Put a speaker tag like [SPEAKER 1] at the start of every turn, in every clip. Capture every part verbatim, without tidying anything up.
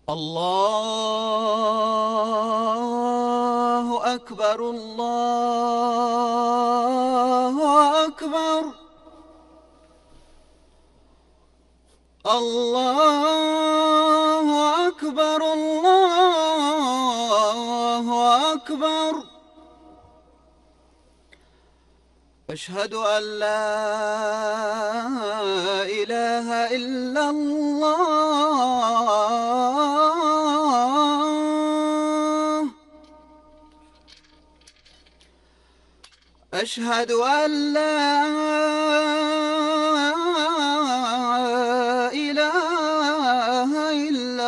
[SPEAKER 1] الله أكبر الله أكبر الله أكبر الله أكبر. أشهد أن لا إله إلا الله. أشهد أن لا إله إلا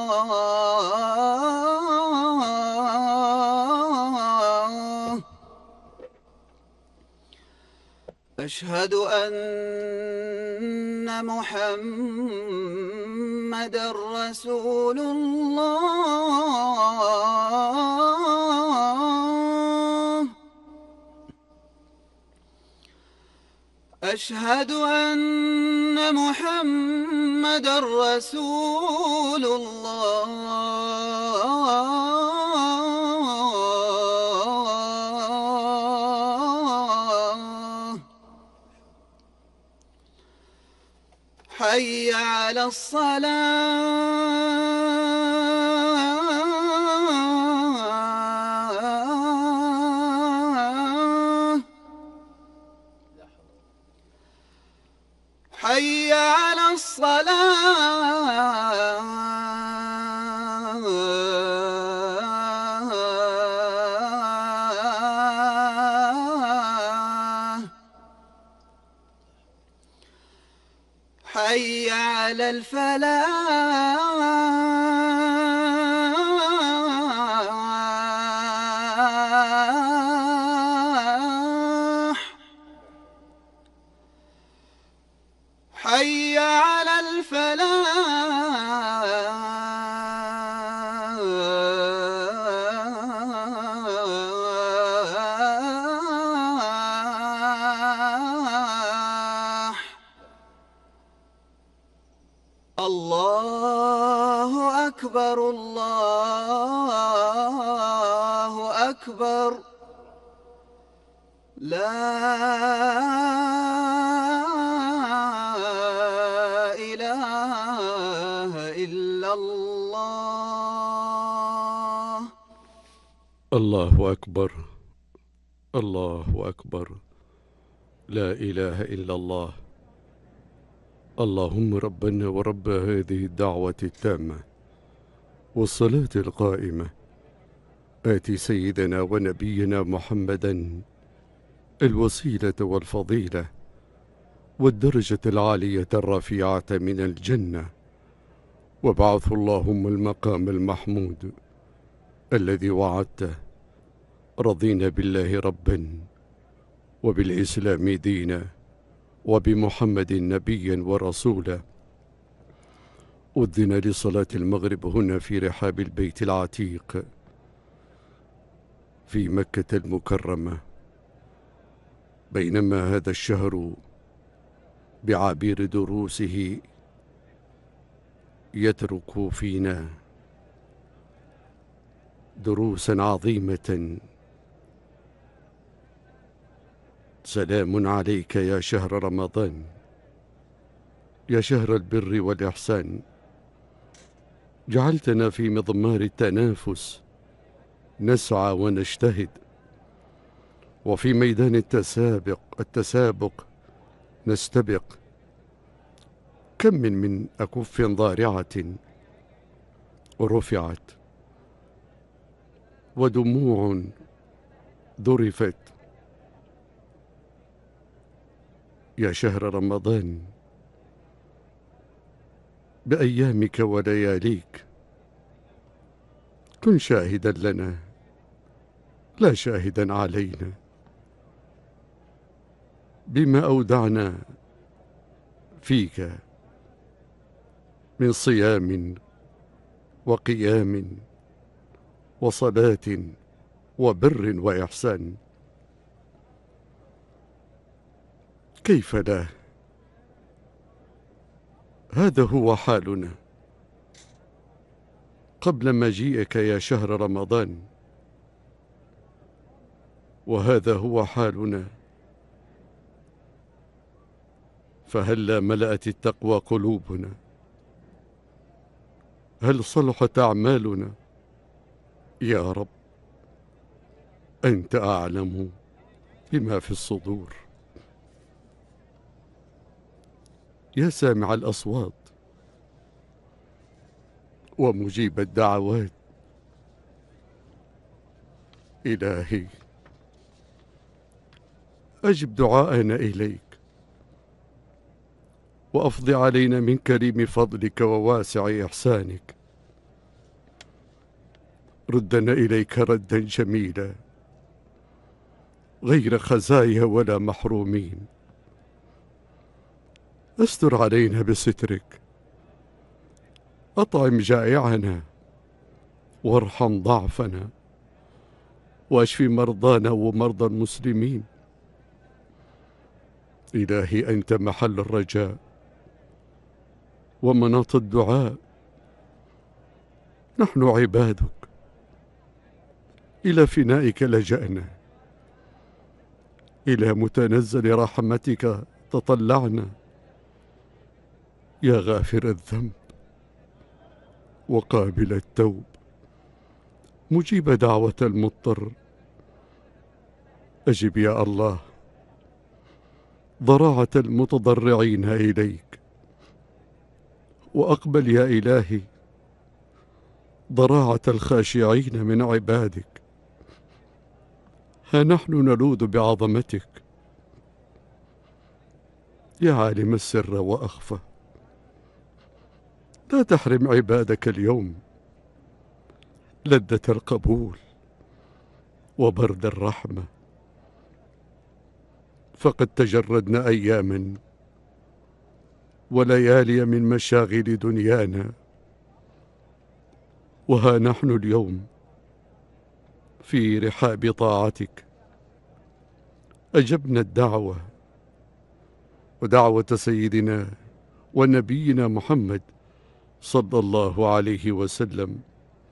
[SPEAKER 1] الله. أشهد أن محمدًا رسول الله. أشهد أن محمدًا رسول الله. حي على الصلاة. حي على الصلاة. حي على الفلاح. حي على الفلاح. الله أكبر الله أكبر. لا إله إلا الله.
[SPEAKER 2] الله أكبر الله أكبر. لا إله إلا الله. اللهم ربنا ورب هذه الدعوة التامة والصلاة القائمة، آت سيدنا ونبينا محمدا الوسيلة والفضيلة والدرجة العالية الرفيعة من الجنة، وابعث اللهم المقام المحمود الذي وعدته. رضينا بالله ربا وبالإسلام دينا وبمحمد نبيا ورسولا. أذن لصلاة المغرب هنا في رحاب البيت العتيق في مكة المكرمة، بينما هذا الشهر بعبير دروسه يترك فينا دروسا عظيمة. سلام عليك يا شهر رمضان، يا شهر البر والإحسان. جعلتنا في مضمار التنافس نسعى ونجتهد، وفي ميدان التسابق التسابق نستبق. كم من من أكف ضارعة رفعت، ودموع ذرفت. يا شهر رمضان، بأيامك ولياليك كن شاهدا لنا لا شاهدا علينا، بما أودعنا فيك من صيام وقيام وصلاة وبر وإحسان. كيف لا؟ هذا هو حالنا. قبل مجيئك يا شهر رمضان، وهذا هو حالنا. فهلا ملأت التقوى قلوبنا؟ هل صلحت أعمالنا؟ يا رب أنت أعلم بما في الصدور. يا سامع الأصوات ومجيب الدعوات، إلهي أجب دعاءنا إليك، وأفض علينا من كريم فضلك وواسع إحسانك. ردنا إليك ردا جميلا، غير خزايا ولا محرومين. استر علينا بسترك، أطعم جائعنا، وارحم ضعفنا، واشف مرضانا ومرضى المسلمين. إلهي أنت محل الرجاء ومناط الدعاء، نحن عبادك إلى فنائك لجأنا، إلى متنزل رحمتك تطلعنا. يا غافر الذنب وقابل التوب، مجيب دعوة المضطر، أجب يا الله ضراعة المتضرعين إليك، وأقبل يا إلهي ضراعة الخاشعين من عبادك. ها نحن نلوذ بعظمتك يا عالم السر وأخفى. لا تحرم عبادك اليوم لذة القبول وبرد الرحمة، فقد تجردنا أياما وليالي من مشاغل دنيانا، وها نحن اليوم في رحاب طاعتك. أجبنا الدعوة ودعوة سيدنا ونبينا محمد صلى الله عليه وسلم.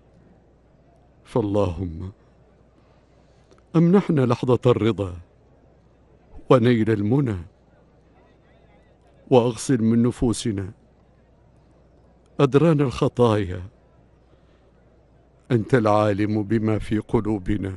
[SPEAKER 2] فاللهم أمنحنا لحظة الرضا ونيل المنى، وأغسل من نفوسنا أدران الخطايا. أنت العالم بما في قلوبنا.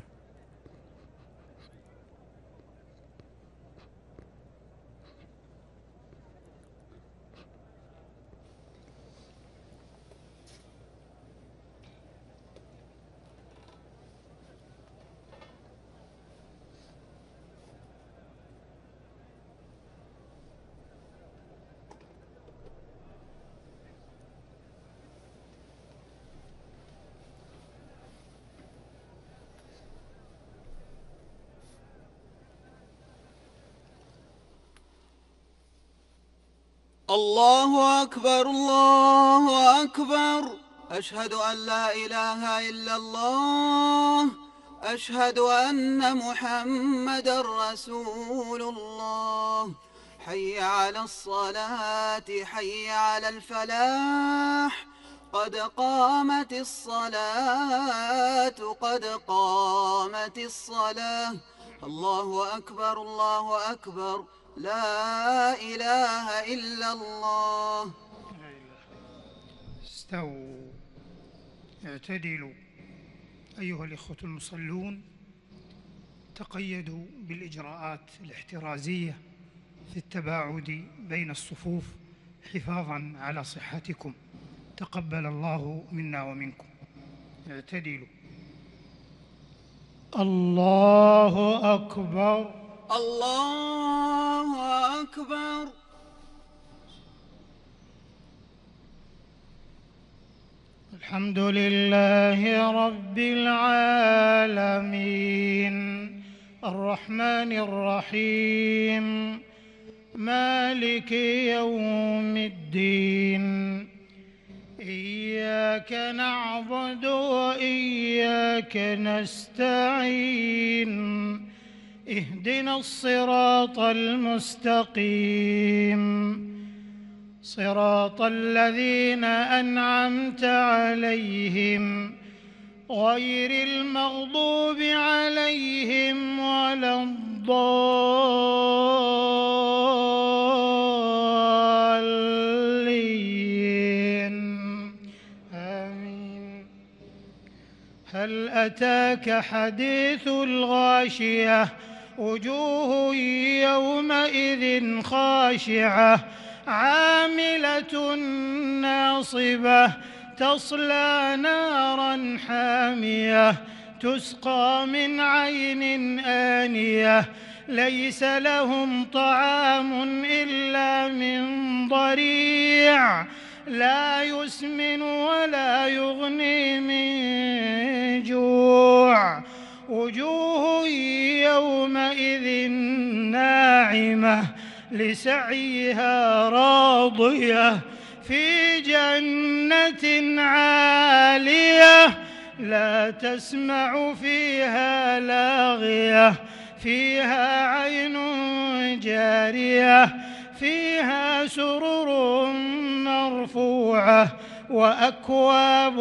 [SPEAKER 1] الله أكبر الله أكبر، أشهد أن لا إله إلا الله، أشهد أن محمدا رسول الله. حي على الصلاة، حي على الفلاح، قد قامت الصلاة، قد قامت الصلاة. الله أكبر الله أكبر، لا إله إلا الله.
[SPEAKER 3] استووا، اعتدلوا. أيها الإخوة المصلون، تقيدوا بالإجراءات الاحترازية في التباعد بين الصفوف حفاظاً على صحتكم. تقبل الله منا ومنكم. اعتدلوا. الله أكبر
[SPEAKER 1] الله أكبر.
[SPEAKER 3] الحمد لله رب العالمين، الرحمن الرحيم، مالك يوم الدين. إياك نعبد وإياك نستعين، اهدنا الصراط المستقيم، صراط الذين أنعمت عليهم غير المغضوب عليهم ولا الضالين آمين. هل أتاك حديث الغاشية وجوه يومئذ خاشعة عاملة ناصبة تصلى نارا حامية تسقى من عين آنية ليس لهم طعام إلا من ضريع لا يسمن ولا يغني من جوع وجوه يومئذ ناعمة لسعيها راضية في جنة عالية لا تسمع فيها لاغية فيها عين جارية فيها سرر مرفوعة وأكواب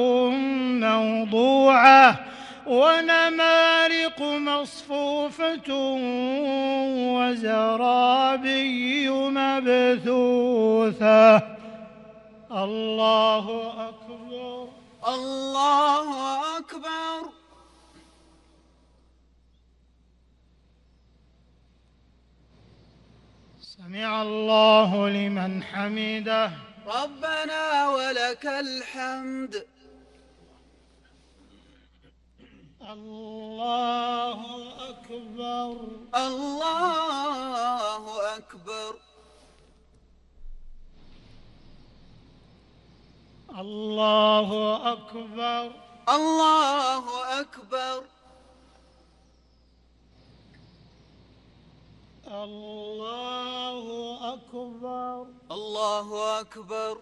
[SPEAKER 3] موضوعة ونمارق مصفوفة وزرابي مبثوثة. الله أكبر
[SPEAKER 1] الله أكبر.
[SPEAKER 3] سمع الله لمن حمده.
[SPEAKER 1] ربنا ولك الحمد.
[SPEAKER 3] الله أكبر
[SPEAKER 1] الله أكبر.
[SPEAKER 3] الله أكبر
[SPEAKER 1] الله أكبر.
[SPEAKER 3] الله أكبر
[SPEAKER 1] الله أكبر.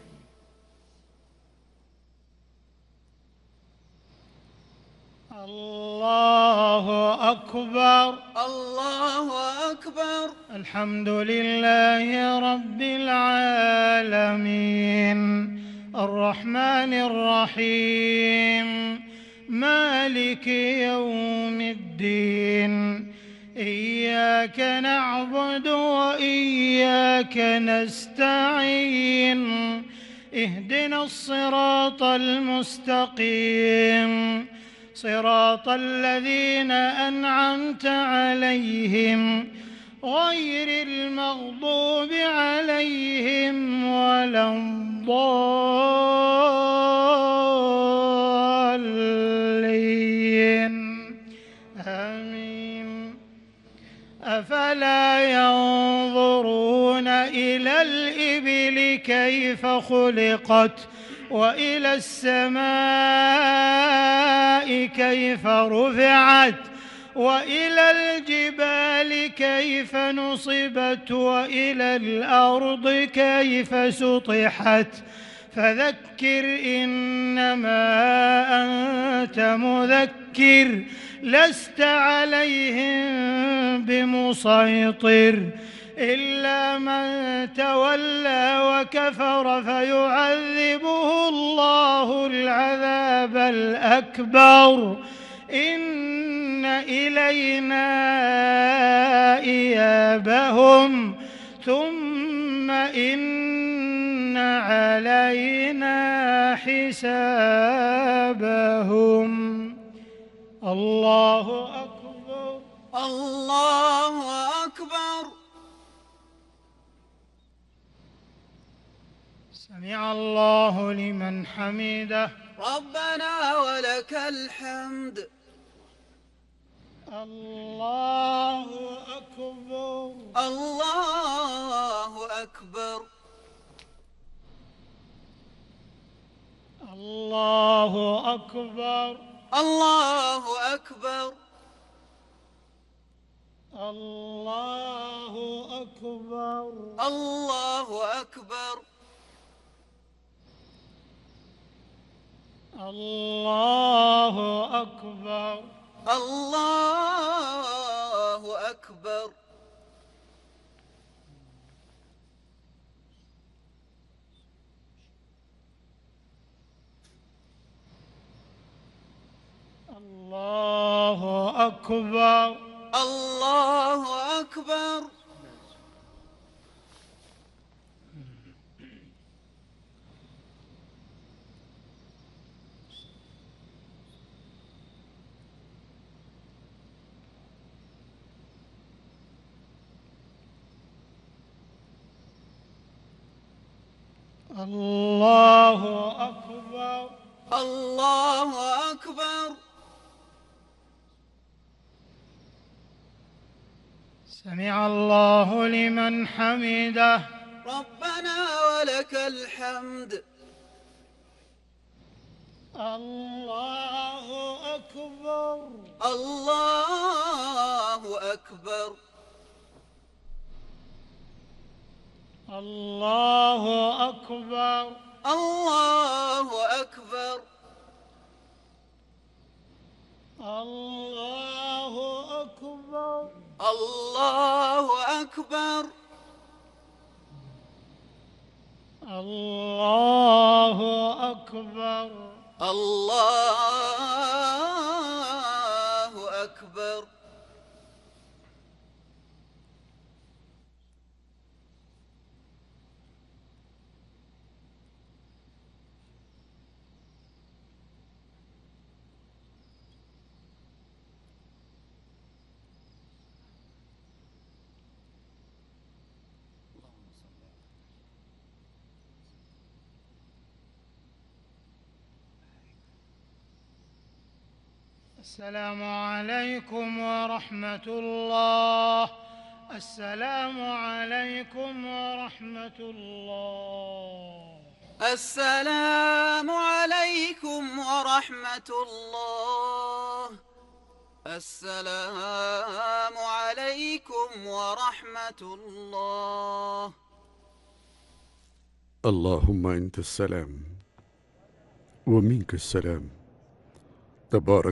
[SPEAKER 3] الله أكبر
[SPEAKER 1] الله أكبر.
[SPEAKER 3] الحمد لله رب العالمين الرحمن الرحيم مالك يوم الدين إياك نعبد وإياك نستعين اهدنا الصراط المستقيم صراط الذين أنعمت عليهم غير المغضوب عليهم ولا الضالين آمين. أفلا ينظرون إلى الإبل كيف خلقت وإلى السماء كيف رفعت وإلى الجبال كيف نصبت وإلى الأرض كيف سطحت فذكر إنما أنت مذكر لست عليهم بمسيطر إلا من تولى وكفر فيعذبه الله العذاب الأكبر إن إلينا إيابهم ثم إن علينا حسابهم. الله أكبر
[SPEAKER 1] الله أكبر.
[SPEAKER 3] سمع الله لمن حمده.
[SPEAKER 1] ربنا ولك الحمد.
[SPEAKER 3] الله أكبر
[SPEAKER 1] الله أكبر.
[SPEAKER 3] الله أكبر
[SPEAKER 1] الله أكبر.
[SPEAKER 3] الله أكبر
[SPEAKER 1] الله أكبر.
[SPEAKER 3] الله أكبر
[SPEAKER 1] الله أكبر.
[SPEAKER 3] الله أكبر.
[SPEAKER 1] الله أكبر.
[SPEAKER 3] الله أكبر.
[SPEAKER 1] الله أكبر.
[SPEAKER 3] سمع الله لمن حمده.
[SPEAKER 1] ربنا ولك الحمد.
[SPEAKER 3] الله أكبر.
[SPEAKER 1] الله أكبر.
[SPEAKER 3] الله أكبر.
[SPEAKER 1] الله أكبر.
[SPEAKER 3] الله أكبر.
[SPEAKER 1] الله أكبر.
[SPEAKER 3] الله أكبر.
[SPEAKER 1] الله أكبر.
[SPEAKER 3] السلام عليكم ورحمة الله. السلام عليكم ورحمة الله.
[SPEAKER 1] السلام عليكم ورحمة الله. السلام عليكم ورحمة الله.
[SPEAKER 2] اللهم أنت السلام ومنك السلام، تبارك